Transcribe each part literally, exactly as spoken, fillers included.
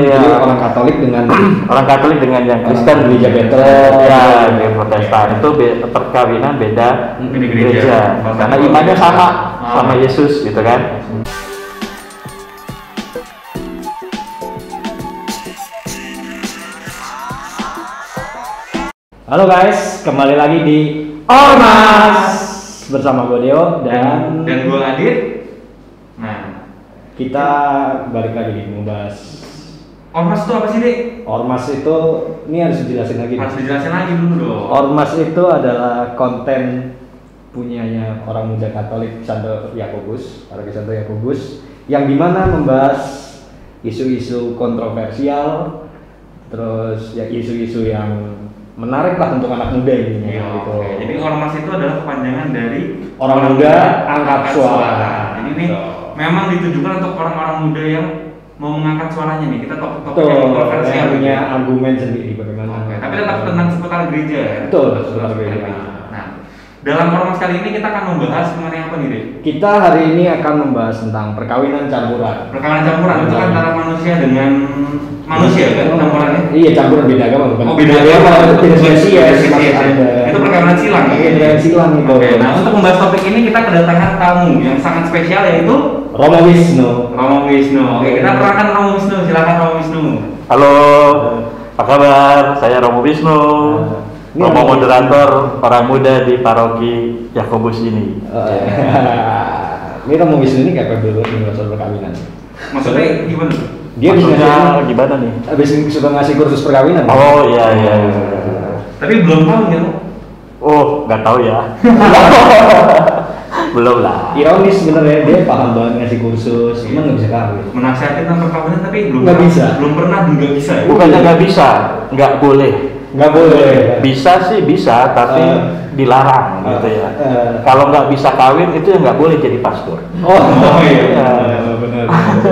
Iya. Jadi orang Katolik dengan orang Katolik dengan yang Kristen gereja Petrus, ya, di Protestan itu be- perkawinan beda Beda gereja. gereja, karena imannya sama sama Yesus gitu kan. Halo guys, kembali lagi di Ormas bersama gue Deo dan dan gue Adit. Nah, kita balik lagi nih membahas ormas itu apa sih, Dek? Ormas itu, ini harus dijelasin lagi. Harus dijelasin lagi dulu dong. Ormas itu adalah konten punyanya orang muda Katolik Santo Yakobus, Paroki Santo Yakobus, yang dimana membahas isu-isu kontroversial, terus ya isu-isu yang menarik lah untuk anak muda intinya Iya, gitu. oke. Jadi ormas itu adalah kepanjangan dari Orang muda angkat suara. Jadi ini Betul. memang ditujukan untuk orang-orang muda yang mau mengangkat suaranya nih. Kita topik-topik Betul, yang kontroversial yang punya gitu. argumen sendiri bagaimana. Oke, tapi tetap tentang seputar gereja ya. Betul, seputar gereja. Nah, dalam ormas kali ini kita akan membahas mengenai apa nih, Dek? Kita hari ini akan membahas tentang perkawinan campuran. Perkawinan campuran itu Perkawinan. antara manusia dengan manusia kan campurannya? Iya, campuran beda agama bukan. Oh, beda agama. Itu jenis spesies, Jenis maksud spesies. Anda. Itu perkawinan silang. Iya, perkawinan silang itu. Oke, nah untuk membahas topik ini kita kedatangan tamu yang sangat spesial yaitu Romo Wisnu. Romo Wisnu. Oke, kita perkenalkan Romo Wisnu. Silakan Romo Wisnu. Halo, apa kabar? Saya Romo Wisnu, Ini Romo Romo moderator orang muda di Paroki Yakobus ini. Eh, Ini Romo Wisnu ini kayak dulu nih soal perkawinan. Maksudnya gimana? Dia bisa Maksudnya ngasih, gimana nih? habis suka ngasih kursus perkawinan. Oh iya iya. iya. Tapi belum tahu ya, Romo. Oh nggak tahu ya. Belum lah. Ironis sebenarnya, dia paham banget ngasih kursus, cuman nggak bisa kawin. Menasihatin tentang perkawinan tapi belum Nggak pernah- bisa. Belum pernah dan nggak bisa. ya? Bukannya nggak bisa, nggak boleh. Nggak boleh. Bisa sih bisa, tapi Eh. dilarang Eh, gitu ya. eh. Kalau nggak bisa kawin itu ya nggak boleh jadi pastor. Oh, Oh, iya. benar, benar.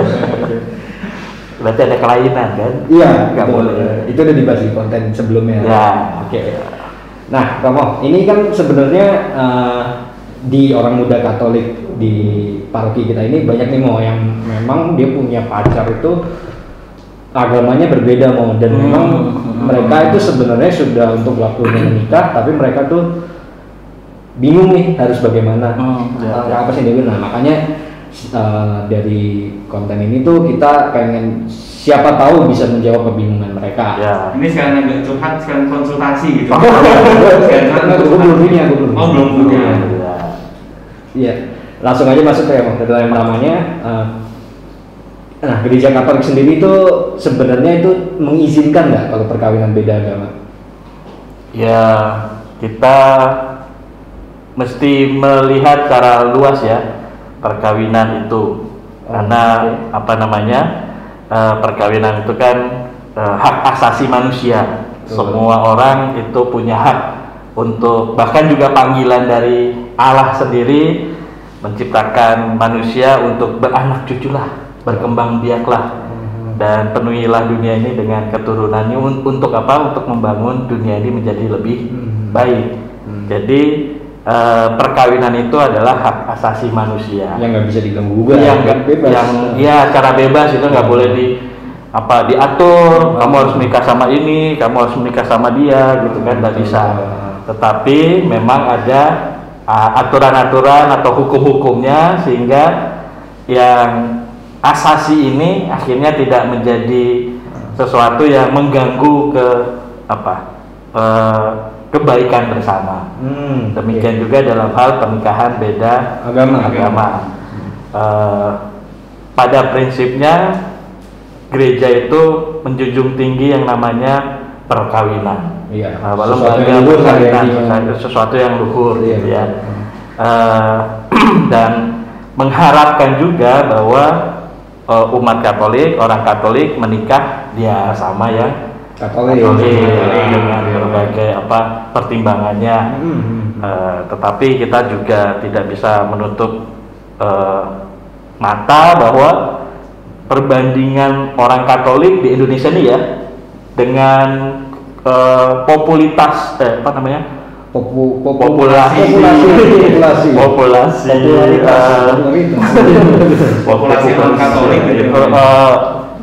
Berarti ada kelainan kan? Iya, nggak betul. boleh. Itu udah dibahas di konten sebelumnya. Ya. Oke. Nah, Romo, ini kan sebenarnya eh, di orang muda Katolik di paroki kita ini banyak nih Mo yang memang dia punya pacar itu agamanya berbeda Mo, dan Hmm. memang Hmm. mereka itu sebenarnya sudah untuk waktunya menikah, tapi mereka tuh bingung nih harus bagaimana. Hmm, ya, Langkah ya. apa sih yang diambil? Nah, makanya eh, dari konten ini tuh kita pengen siapa tahu bisa menjawab kebingungan mereka. Ya. Ini sekarang agak curhat, sekarang konsultasi gitu. Oh, Sekarang gue belum punya, gue belum. Oh, belum punya. Ya. Iya, langsung aja masuk ya, Mas. Yang namanya, eh, nah gereja Katolik sendiri itu sebenarnya itu mengizinkan nggak kalau perkawinan beda agama? Ya, kita mesti melihat secara luas ya perkawinan itu, karena Oke. apa namanya eh, perkawinan itu kan eh, hak asasi manusia. Betul. Semua orang itu punya hak untuk, bahkan juga panggilan dari Allah sendiri menciptakan manusia untuk beranak cuculah, berkembang biaklah, dan penuhilah dunia ini dengan keturunannya. Un- untuk apa? Untuk membangun dunia ini menjadi lebih Hmm. baik. Hmm. Jadi eh, perkawinan itu adalah hak asasi manusia. Yang nggak bisa diganggu juga, yang kan bebas. yang ya cara bebas itu nggak boleh di apa diatur. Kamu harus menikah sama ini, kamu harus menikah sama dia, gitu kan? Nggak bisa. Tetapi memang ada uh, aturan-aturan atau hukum-hukumnya, sehingga yang asasi ini akhirnya tidak menjadi sesuatu yang mengganggu ke apa eh, kebaikan bersama. Hmm, Demikian oke. juga dalam hal pernikahan beda Agama. agama. Eh, pada prinsipnya gereja itu menjunjung tinggi yang namanya perkawinan. Iya. Uh, Sesuatu lembaga yang luhur lah ya, perkawinan, intinya. sesuatu- sesuatu yang luhur Iya, gitu ya. betul. Eh, dan mengharapkan juga bahwa eh, umat Katolik, orang Katolik menikah dia sama yang Katolik. Katolik Katolik. dengan berbagai apa pertimbangannya. Hmm, hmm. Eh, tetapi kita juga tidak bisa menutup eh, mata bahwa perbandingan orang Katolik di Indonesia ini ya dengan eh, populitas eh, apa namanya Popu, popu, populasi populasi populasi populasi popularitas eh, popularitas. Populasi non Katolik gitu. itu, eh,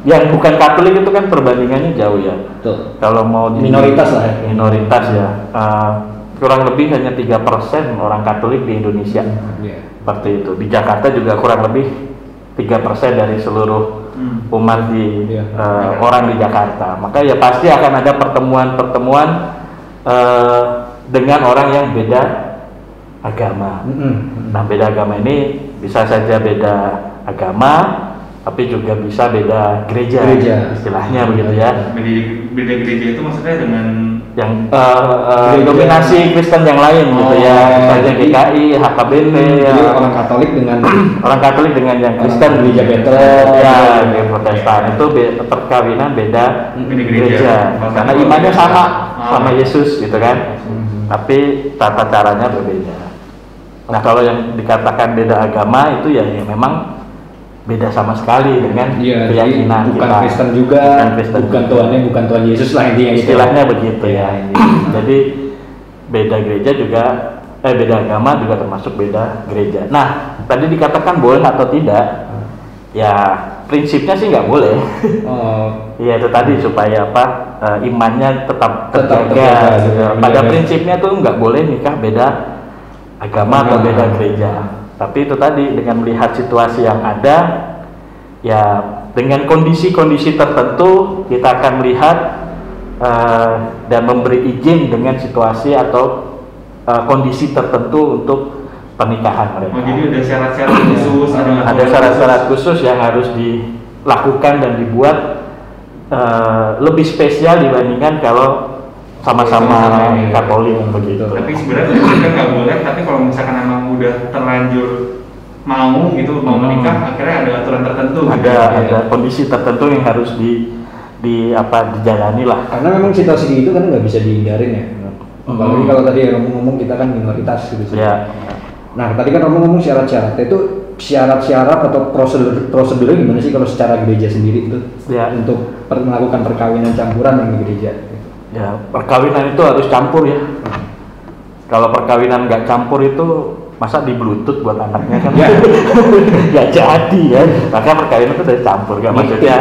yang bukan Katolik itu kan perbandingannya jauh ya. Betul. Kalau mau di, Minoritas lah ya. minoritas ya. Uh, kurang lebih hanya tiga persen orang Katolik di Indonesia. Iya. Seperti itu. Di Jakarta juga kurang lebih tiga persen dari seluruh Hmm. umat di Iya. uh, orang di Jakarta. Maka ya pasti akan ada pertemuan-pertemuan uh, dengan orang yang beda agama. Mm-mm. Nah, beda agama ini bisa saja beda agama, tapi juga bisa beda gereja, Gereja. istilahnya begitu ya. Beda, beda gereja itu maksudnya dengan Yang uh, uh, Gereja. dominasi Kristen yang lain gitu ya, Oh, misalnya jadi- G K I, H K B P, ya. Jadi orang Katolik dengan Orang Katolik dengan yang Kristen, Orang gereja Betel, ya, gitu. gereja Protestan itu be- perkawinan beda Beda gereja. gereja, karena imannya sama sama Ah. Yesus gitu kan, Hmm. tapi tata caranya berbeda. Nah, kalau yang dikatakan beda agama itu ya, ya memang beda sama sekali dengan Iya, jadi keyakinan bukan kita. Kristen juga, Bukan Kristen bukan juga. Tuhannya, bukan Tuhan Yesus lah intinya gitu. Istilahnya begitu ya. Iya. Jadi beda gereja juga, eh beda agama juga termasuk beda gereja. Nah, tadi dikatakan boleh atau tidak? Ya prinsipnya sih nggak boleh. Oh, Iya itu tadi supaya apa? eh, imannya tetap Tetap terjaga. terjaga, gitu. menjaga. Pada prinsipnya tuh nggak boleh nikah beda agama atau Agama. beda gereja. Tapi itu tadi dengan melihat situasi yang ada, ya dengan kondisi-kondisi tertentu kita akan melihat eh, dan memberi izin dengan situasi atau eh, kondisi tertentu untuk pernikahan mereka. oh, jadi ada syarat-syarat khusus, ada Ada syarat-syarat khusus yang harus dilakukan dan dibuat eh, lebih spesial dibandingkan kalau sama-sama Sama-sama, iya. Katolik begitu. Tapi sebenarnya mereka nggak boleh, tapi kalau misalkan emang udah terlanjur mau gitu mau Hmm. menikah, akhirnya ada aturan tertentu. Ada gitu. ada kondisi tertentu yang harus di di apa dijalani lah. karena memang situasi itu kan nggak bisa dihindarin ya. Apalagi Hmm. kalau tadi Romo ngomong kita kan minoritas gitu sih. Ya. Nah, tadi kan Romo ngomong syarat-syarat itu syarat-syarat atau prosedur prosedurnya gimana sih kalau secara gereja sendiri itu Ya. untuk per- melakukan perkawinan campuran yang di gereja? Gitu. Ya, perkawinan itu harus campur ya. Kalau perkawinan nggak campur itu masa di bluetooth buat anaknya kan Ya. nggak jadi ya. Maka perkawinan itu udah campur kan maksudnya.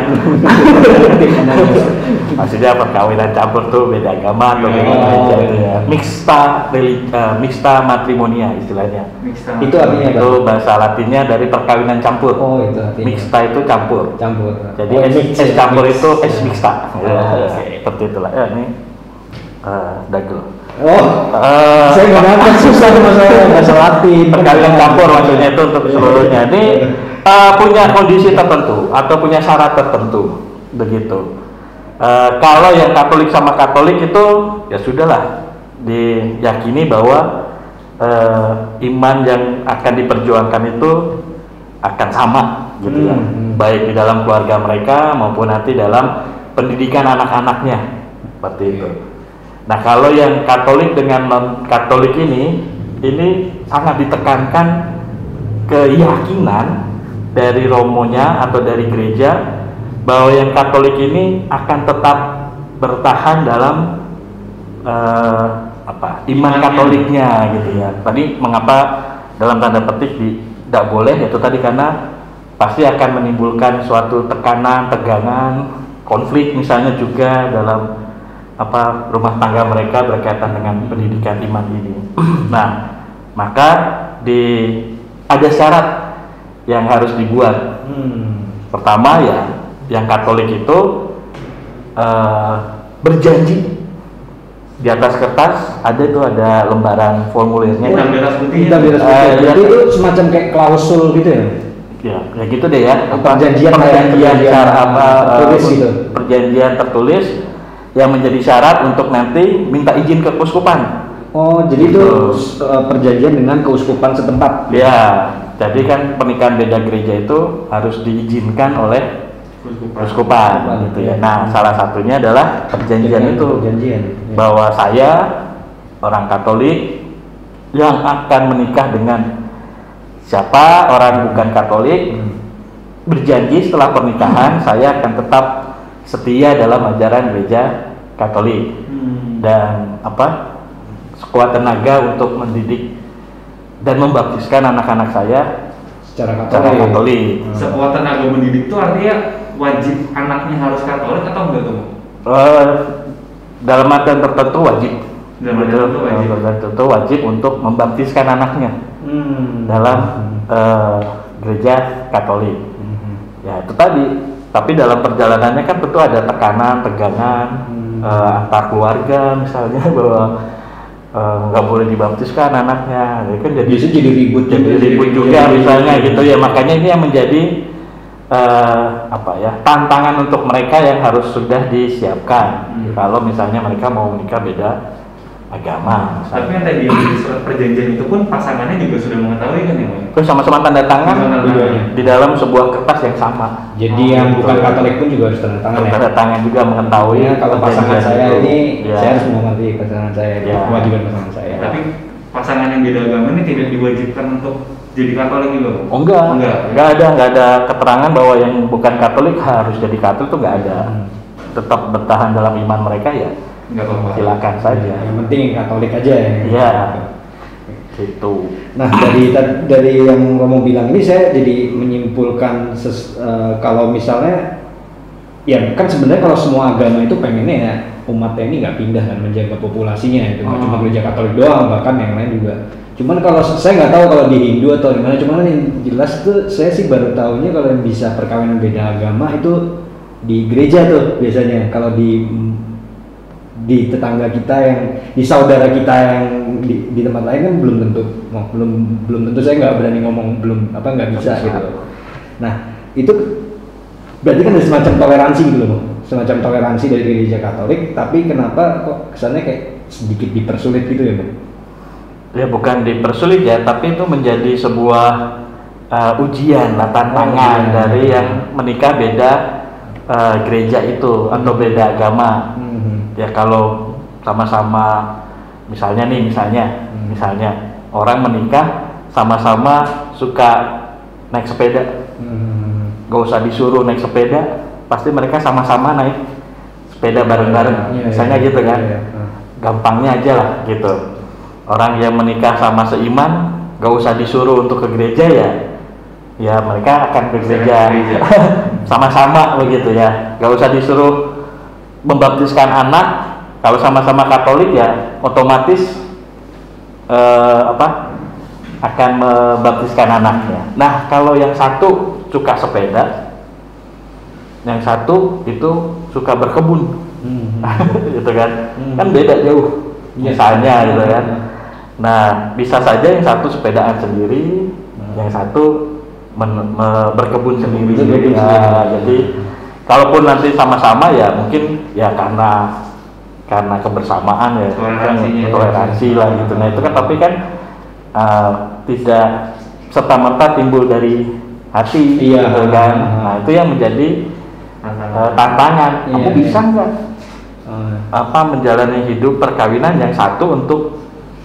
Maksudnya perkawinan campur tuh beda agama atau beda Oh. gereja itu ya. Mixta reli- eh, mixta matrimonia istilahnya. Mixed Itu artinya apa? Itu bahasa Latinnya dari perkawinan campur. Oh, itu artinya. Mixta itu campur. Campur. Jadi Oh, es, mix es ya, campur mix. itu es mixta. Ya, Oh, seperti itulah. Ya, ini eh, dagel. Oh, Eh, saya nggak dapat susah masalah bahasa Latin. perkawinan campur maksudnya itu untuk seluruhnya. Ini eh, punya kondisi tertentu atau punya syarat tertentu, begitu. Eh, kalau yang Katolik sama Katolik itu ya sudahlah diyakini bahwa eh, iman yang akan diperjuangkan itu akan sama, gitu ya. Hmm. Baik di dalam keluarga mereka maupun nanti dalam pendidikan anak-anaknya, seperti itu. Nah, kalau yang Katolik dengan non-Katolik ini, ini sangat ditekankan keyakinan dari romonya atau dari gereja bahwa yang Katolik ini akan tetap bertahan dalam eh, apa iman Imannya. Katoliknya gitu ya. Tadi mengapa dalam tanda petik tidak boleh itu tadi karena pasti akan menimbulkan suatu tekanan, tegangan, konflik misalnya juga dalam apa rumah tangga mereka berkaitan dengan pendidikan iman ini. Nah, maka di ada syarat yang harus dibuat. Hmm. Pertama ya, yang Katolik itu eh, berjanji di atas kertas ada itu ada lembaran formulirnya. Hitam di atas putih. Kita beres Eh, betul. iya. Jadi itu semacam kayak klausul gitu ya. Ya, ya gitu deh ya. Apa, Perjanjian perjanjian perjanjian cara apa eh, tertulis gitu. perjanjian tertulis yang menjadi syarat untuk nanti minta izin ke keuskupan. Oh, jadi itu Gitu. uh, perjanjian dengan keuskupan setempat. Ya, jadi kan pernikahan beda gereja itu harus diizinkan oleh Keuskupan. keuskupan gitu ya. Nah, salah satunya adalah perjanjian Dengan itu Perjanjian. Ya. bahwa saya orang Katolik yang akan menikah dengan siapa orang bukan Katolik Hmm. berjanji setelah pernikahan saya akan tetap setia dalam ajaran gereja Katolik Hmm. dan apa sekuat tenaga untuk mendidik dan membaptiskan anak-anak saya Secara secara Katolik. Katolik. Hmm. Sekuat tenaga mendidik itu artinya wajib anaknya harus Katolik atau enggak tuh? Uh, dalam artian tertentu wajib. Dalam artian tertentu wajib. Dalam artian tertentu wajib untuk membaptiskan anaknya Hmm. dalam uh, gereja Katolik. Hmm. Ya itu tadi. Tapi dalam perjalanannya kan tentu ada tekanan, tegangan Hmm. uh, antar keluarga misalnya bahwa uh, nggak boleh dibaptiskan anaknya. Ya kan jadi Biasanya jadi ribut jadi juga. ribut juga misalnya gitu ya. Makanya ini yang menjadi uh, apa ya tantangan untuk mereka yang harus sudah disiapkan. Hmm. Kalau misalnya mereka mau menikah beda agama. Tapi Misalnya. yang tadi di surat perjanjian itu pun pasangannya juga sudah mengetahui kan ya, Bang? Terus sama-sama tanda tangan Sama-sama tanda tangan. di dalam sebuah kertas yang sama. Jadi yang bukan Katolik pun juga harus tanda tangan ya. Tanda tangan juga mengetahui. Ya, kalau pasangan perjanjian saya itu. ini, Ya. saya harus menghormati pasangan saya, Ya. kewajiban pasangan saya. Tapi pasangan yang beda agama ini tidak diwajibkan untuk jadi Katolik juga, Bang? Oh enggak, Enggak. enggak ada, enggak ada keterangan bahwa yang bukan Katolik harus jadi Katolik itu enggak ada. Hmm. Tetap bertahan dalam iman mereka ya, Enggak apa-apa. silakan saja. Yang penting Katolik aja ya. Iya, gitu. Nah dari dari yang ngomong bilang ini saya jadi menyimpulkan ses, eh, kalau misalnya ya kan sebenarnya kalau semua agama itu pengennya ya umatnya ini nggak pindah dan menjaga populasinya itu nggak Hmm. cuma gereja Katolik doang, bahkan yang lain juga. Cuman kalau saya nggak tahu kalau di Hindu atau di mana, cuman yang jelas tuh saya sih baru tahunya kalau yang bisa perkawinan beda agama itu di gereja tuh biasanya. Kalau di di tetangga kita yang di saudara kita yang di, di tempat lain kan belum tentu oh, belum belum tentu saya nggak berani ngomong belum apa nggak bisa Bisa. gitu. Nah itu berarti kan ada semacam toleransi gitu loh, semacam toleransi dari gereja Katolik. Tapi kenapa kok kesannya kayak sedikit dipersulit gitu ya, Bang? Ya bukan dipersulit ya, tapi itu menjadi sebuah uh, ujian lah, tantangan Oh, iya. dari yang menikah beda uh, gereja itu atau beda agama. Hmm. Ya kalau sama-sama misalnya nih misalnya Hmm. misalnya orang menikah sama-sama suka naik sepeda, Hmm. gak usah disuruh naik sepeda, pasti mereka sama-sama naik sepeda bareng-bareng. Iya, Misalnya iya. gitu kan, Iya, iya. gampangnya aja lah gitu. Orang yang menikah sama seiman gak usah disuruh untuk ke gereja ya, ya mereka akan ke gereja Gereja. sama-sama begitu ya. Gak usah disuruh membaptiskan anak. Kalau sama-sama Katolik ya otomatis eh, apa akan membaptiskan anaknya. Nah kalau yang satu suka sepeda, yang satu itu suka berkebun, Hmm. gitu kan, Hmm. kan beda jauh Iya. misalnya gitu kan. Nah bisa saja yang satu sepedaan sendiri, Hmm. yang satu men- me- berkebun sendiri. Berkebun Ya, sendiri. jadi kalaupun nanti sama-sama ya mungkin ya karena karena kebersamaan ya, Toleransinya. kan, toleransi lah gitu. Nah itu kan tapi kan uh, tidak serta merta timbul dari hati, Iya. gitu kan. Nah itu yang menjadi uh, tantangan. Kamu Iya. bisa nggak Oh. apa menjalani hidup perkawinan yang satu untuk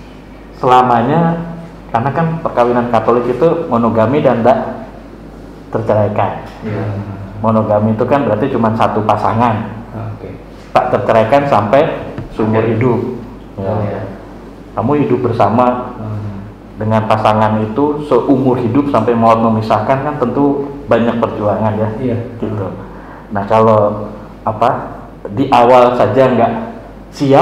selamanya, karena kan perkawinan Katolik itu monogami dan tidak terceraikan. Iya. Monogami itu kan berarti cuma satu pasangan, Oke. tak terceraikan sampai seumur Oke. hidup. Ya. Iya. Kamu hidup bersama Hmm. dengan pasangan itu seumur hidup sampai maut memisahkan kan tentu banyak perjuangan ya. Iya. Gitu. Nah kalau apa di awal saja nggak siap,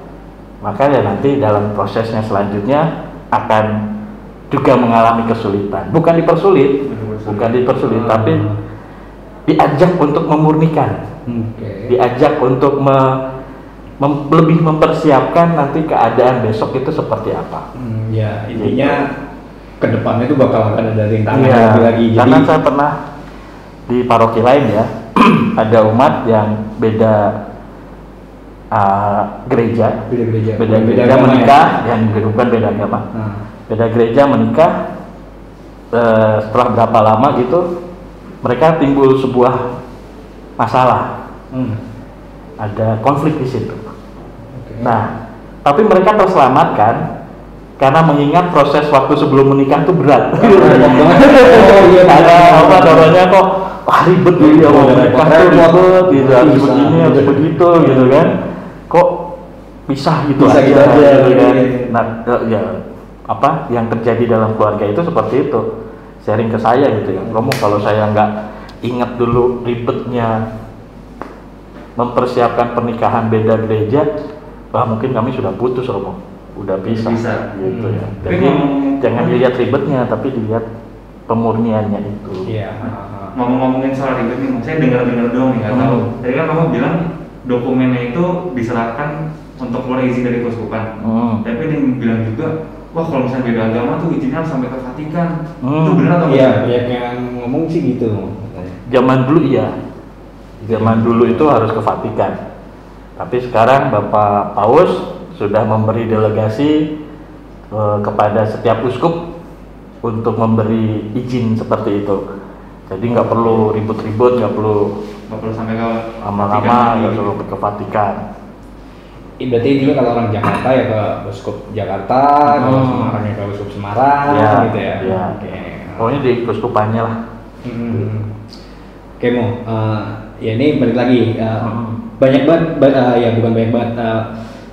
maka ya nanti dalam prosesnya selanjutnya akan juga mengalami kesulitan. Bukan dipersulit, bukan dipersulit, Hmm. tapi diajak untuk memurnikan, Oke. diajak untuk me- mem- lebih mempersiapkan nanti keadaan besok itu seperti apa. Hmm, ya intinya ke depannya itu bakal akan ada rintangan Iya, lagi lagi. Jadi karena saya pernah di paroki lain ya, ada umat yang beda uh, gereja, beda gereja, beda bukan gereja agama menikah, ya? yang bukan beda agama, Nah, beda gereja menikah. eh, setelah berapa lama gitu, mereka timbul sebuah masalah, hmm, ada konflik di situ. oke. Nah, tapi mereka terselamatkan karena mengingat proses waktu sebelum menikah itu berat. Oh iya, Ada benar. apa namanya kok wah ribet gitu ya mau Repot, menikah tuh repot. ribet gitu, harus Bisa. begini harus begitu gitu kan. Kok pisah gitu Bisa aja, gitu aja, gitu kan. iya. Nah, eh, ya apa yang terjadi dalam keluarga itu seperti itu. Sharing ke saya gitu ya. Kamu kalau saya nggak ingat dulu ribetnya mempersiapkan pernikahan beda gereja, wah mungkin kami sudah putus Romo, udah bisa, Bisa. gitu Hmm. ya. Tapi Jadi ngomong- jangan dilihat ribetnya, tapi dilihat pemurniannya itu. Iya. Ngomong-ngomongin soal ribet nih, saya dengar-dengar doang nih, nggak Hmm. tahu. Tadi kan kamu bilang dokumennya itu diserahkan untuk keluar izin dari keuskupan. Hmm. Tapi dia bilang juga, wah kalau misalnya beda agama tuh izinnya harus sampai ke Vatikan. Hmm. Itu benar atau Iya, enggak? banyak yang ngomong sih gitu. Zaman dulu iya, zaman dulu itu harus ke Vatikan. Tapi sekarang Bapak Paus sudah memberi delegasi eh, kepada setiap uskup untuk memberi izin seperti itu. Jadi nggak perlu ribut-ribut, nggak perlu Nggak perlu sampai ke lama-lama, Vatikan nggak lagi. perlu ke Vatikan. Ih, berarti intinya kalau orang Jakarta ya ke Uskup Jakarta, kalau Hmm. Semarang ya ke Uskup Semarang, Iya, gitu ya. iya. Oke. Pokoknya di keuskupannya lah. Hmm. Oke Mo, eh, ya ini balik lagi. eh, Hmm. Banyak banget, ba- eh, ya bukan banyak banget. eh,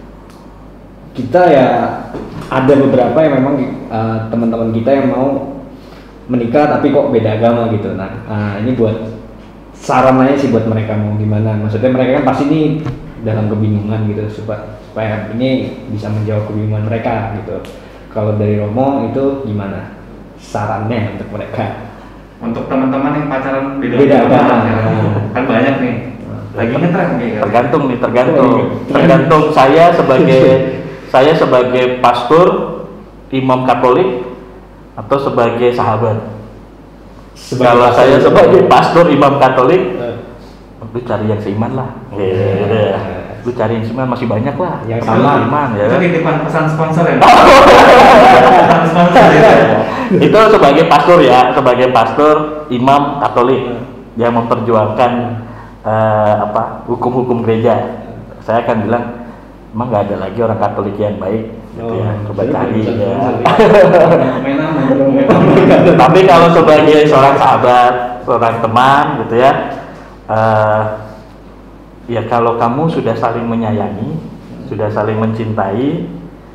kita ya ada beberapa yang memang eh, teman-teman kita yang mau menikah tapi kok beda agama gitu. Nah, eh, ini buat sarannya sih buat mereka mau gimana. Maksudnya mereka kan pasti ini dalam kebingungan gitu supaya supaya ini bisa menjawab kebingungan mereka gitu. Kalau dari Romo itu gimana sarannya untuk mereka? Untuk teman-teman yang pacaran beda, Beda agama. ya. Kan banyak nih. Lagi ngetren kayak gitu. Tergantung nih, tergantung. Oh, iya. Tergantung saya sebagai saya sebagai pastor, imam Katolik atau sebagai sahabat. Sebagai Kalau pastor, saya ya. sebagai pastor imam Katolik, Eh, lu cari yang seiman lah. Oh, Gitu. iya. Lu cari yang seiman, masih banyak lah. Yang sama sama. iman ya. Itu kan? titipan pesan sponsor ya. Pesan sponsor ya. Itu sebagai pastor ya, sebagai pastor imam Katolik yang memperjuangkan eh, apa hukum-hukum gereja. Saya akan bilang, emang nggak ada lagi orang Katolik yang baik, gitu ya. Coba cari ya. Main aman, belum main aman. Tapi kalau sebagai seorang sahabat, seorang teman, gitu ya, eh, ya kalau kamu sudah saling menyayangi, sudah saling mencintai,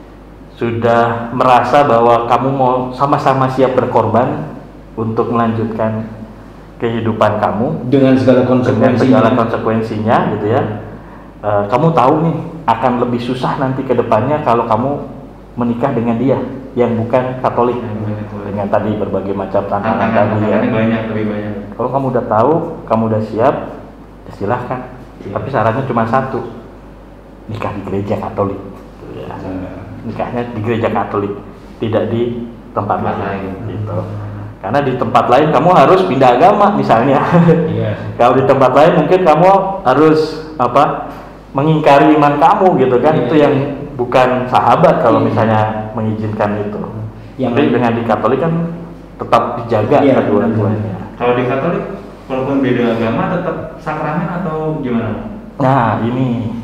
sudah merasa bahwa kamu mau sama-sama siap berkorban untuk melanjutkan kehidupan kamu Dengan segala dengan konsekuensinya. segala konsekuensinya, gitu ya. Eh, kamu tahu nih akan lebih susah nanti ke depannya kalau kamu menikah dengan dia yang bukan Katolik, dengan tadi berbagai macam tantangan tadi ya. Tantangannya banyak, lebih banyak. Kalau kamu udah tahu, kamu udah siap, ya silahkan. Tapi syaratnya cuma satu, nikah di gereja Katolik. Ya. Nikahnya di gereja Katolik, tidak di tempat Tempat lain. lain. Gitu. Karena di tempat lain kamu harus pindah agama misalnya. Iya. Kalau di tempat lain mungkin kamu harus apa? Mengingkari iman kamu gitu kan. Iya. Itu yang bukan sahabat kalau Iya. misalnya mengizinkan itu. Yang- Tapi dengan di Katolik kan tetap dijaga Iya. kedua-duanya. Kalau di Katolik, walaupun beda agama, tetap sakramen atau gimana? Nah, ini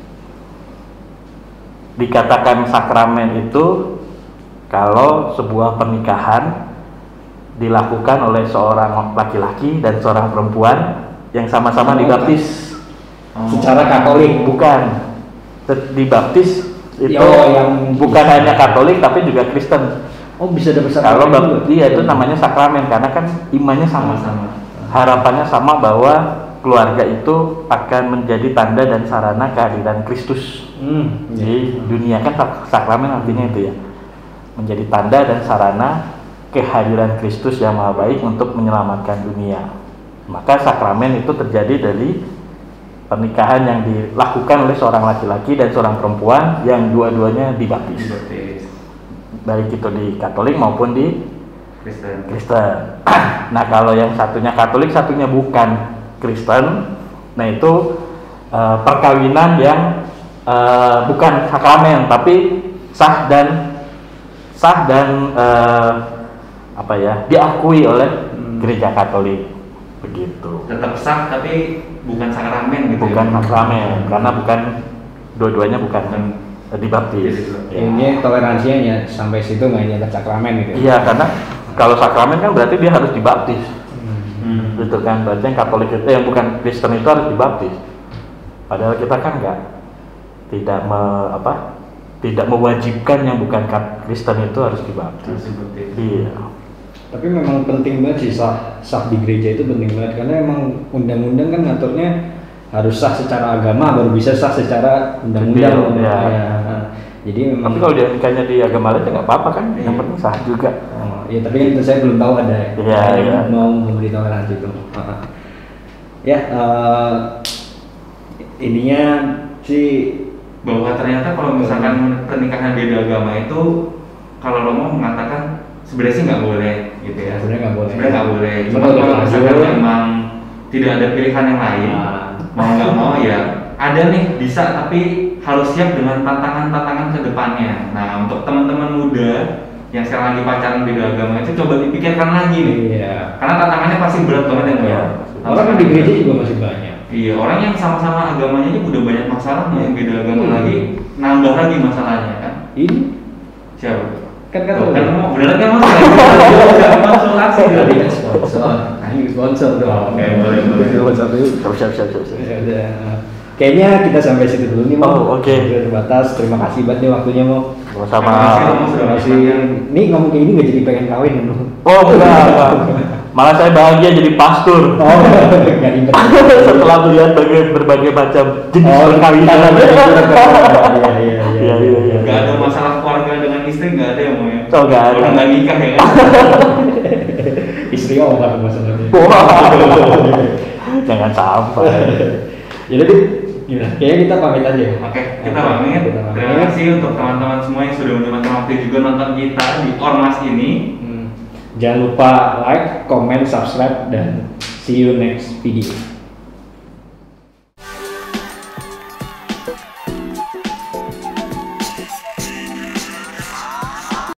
dikatakan sakramen itu kalau sebuah pernikahan dilakukan oleh seorang laki-laki dan seorang perempuan yang sama-sama Oh, dibaptis. Secara Katolik. Bukan. Tet- Dibaptis itu Oh, yang- bukan hanya Katolik tapi juga Kristen. Oh, bisa dapat Kalau sakramen bap- juga? iya itu namanya sakramen karena kan imannya sama. Sama-sama. Harapannya sama bahwa keluarga itu akan menjadi tanda dan sarana kehadiran Kristus. Hmm, iya. Di dunia kan sak- sakramen artinya itu ya, menjadi tanda dan sarana kehadiran Kristus yang maha baik untuk menyelamatkan dunia. Maka sakramen itu terjadi dari pernikahan yang dilakukan oleh seorang laki-laki dan seorang perempuan yang dua-duanya dibaptis, Dibaptis. baik itu di Katolik maupun di Kristen. Kristen. Nah kalau yang satunya Katolik, satunya bukan Kristen, nah itu eh, perkawinan yang eh, bukan sakramen tapi sah dan sah dan eh, apa ya diakui oleh Hmm. gereja Katolik begitu. Tetap sah tapi bukan sakramen gitu. Bukan ya? sakramen karena bukan dua-duanya bukan Bukan. eh, dibaptis. Iya, Ya. Ini toleransinya ya sampai situ nggak nyata sakramen gitu. Iya karena kalau sakramen kan berarti dia harus dibaptis. Hmm. Gitu kan, berarti yang Katolik itu yang bukan Kristen itu harus dibaptis. Padahal kita kan enggak, tidak me, apa, tidak mewajibkan yang bukan Kat- Kristen itu harus dibaptis. Harus dibaptis. Iya. Tapi memang penting banget sih sah, sah di gereja itu penting banget karena emang undang-undang kan ngaturnya harus sah secara agama baru bisa sah secara undang-undang. Sipil, ya. Ya, nah, jadi memang. Tapi kalau dia nikahnya di agama lain ya nggak apa-apa kan, Iya. yang penting sah juga. Oh, ya tapi kan itu saya belum tahu ada Iya, ada iya. yang mau memberi toleransi itu. Uh-huh. Ya, uh, ininya sih Bahwa ternyata kalau misalkan pernikahan beda agama itu kalau Romo mengatakan sebenarnya sih nggak boleh gitu ya. Sebenarnya nggak boleh. Sebenarnya nggak boleh. Cuma Cuma kalau kalau misalkan terlanjur- memang tidak ada pilihan yang lain, Nah. mau nggak mau ya ada nih bisa, tapi harus siap dengan tantangan-tantangan ke depannya. Nah untuk teman-teman muda yang sekarang lagi pacaran beda agama itu coba dipikirkan lagi nih. iya. Karena tantangannya pasti berat banget ya. Iya. Orang kan di gereja juga masih banyak. Iya, orang yang sama-sama agamanya aja udah banyak masalah, yang beda agama Hmm. lagi nambah lagi masalahnya kan. Ini Siapa? kan kan Tuh, lo kan mau beneran kan mas? Jangan konsultasi tadi tadi. kan sponsor, ini sponsor dong. Oke, boleh, boleh. Sponsor dulu. Siap, siap, siap, siap, siap. Ya udah. Kayaknya kita sampai situ dulu nih, Mo. Oh, oke. Sudah terbatas. Terima kasih banget nih waktunya, Mo. Sama. Terima kasih. Nih ngomong kayak ini nggak jadi pengen kawin, Mo. Oh enggak, enggak. Malah saya bahagia jadi pastor. Oh, nggak ribet. Setelah melihat berbagai, berbagai macam jenis Oh, perkawinan. iya, iya, iya, Iya, iya, iya. Gak ada masalah keluarga dengan istri, gak ada yang mau ya. Oh, nggak ada. Orang nggak nikah ya kan? Istri orang masalahnya. Wah. Jangan sampai. Jadi, gimana? Kayaknya kita pamit aja ya. Oke, kita pamit. Kita pamit. Terima kasih untuk teman-teman semua yang sudah menyempatkan waktu juga nonton kita di Ormas ini. Hmm. Jangan lupa like, comment, subscribe, dan see you next video.